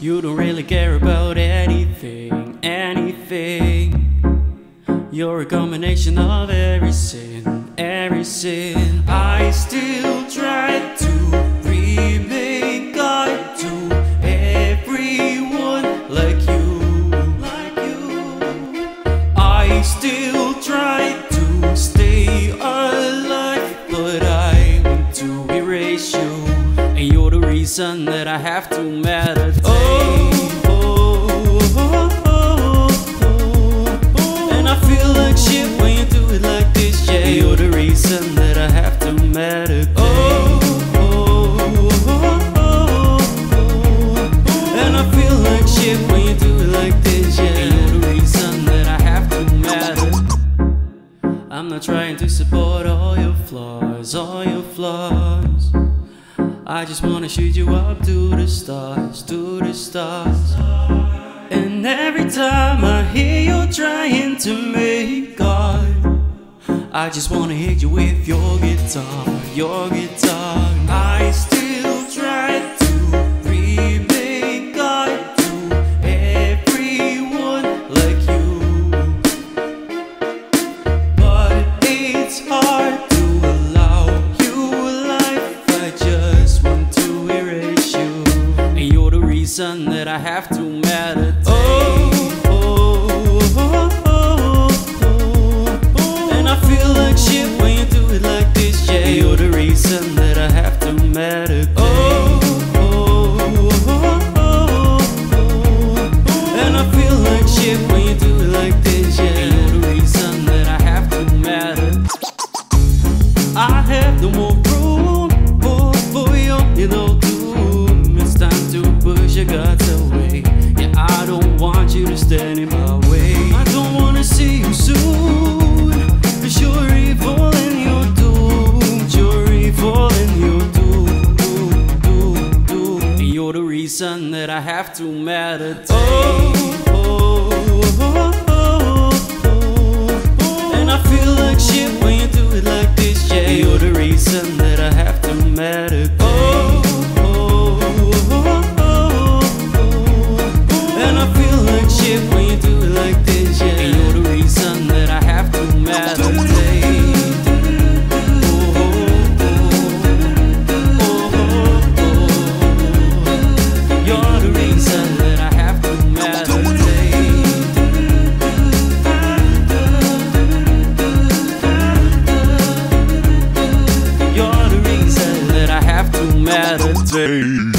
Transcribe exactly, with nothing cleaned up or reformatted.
You don't really care about anything, anything. You're a combination of every sin, every sin. I still try to remain God to everyone like you, like you. I still try to stay alive, but I want to erase you, and you're the reason that I have to meditate. Oh, oh, oh, oh, oh, oh. And I feel like shit when you do it like this, yeah. And you're the reason that I have to meditate. Oh, oh, oh, oh, oh, oh. And I feel like shit when you do it like this, yeah. And you're the reason that I have to meditate. I'm not trying to support all your flaws, all your flaws. I just wanna shoot you up to the stars, to the stars. And every time I hear you trying to make God, I just wanna hit you with your guitar, your guitar. I still try to remain God to everyone like you, but it's hard to allow you life. I just want to erase you, and you're the reason that I have to meditate. Oh, oh, oh, oh, oh, oh. And I feel like shit when you do it like this, yeah. And you're the reason that I have to meditate. Oh, oh, oh, oh, oh. And I feel like shit when you do it like this, yeah. And you're the reason that I have to meditate. I have no more room for, for your little doom. It's time to push your guts away. Yeah, I don't want you to stand in my way. I don't wanna see you soon, 'cause you're evil and you're doomed. You're evil and you're doomed, doomed, doomed, doomed. And you're the reason that I have to meditate. Oh, oh, oh, oh, oh, oh. And I feel like shit when you do it like this, yeah. And you're the reason that I have to meditate. Oh, oh, oh, oh, oh. And I feel like shit when you do it like this, yeah. And you're the reason that I have to meditate. Oh, oh, oh, oh, oh. You're the reason that I have to meditate. You're the reason that I have to meditate.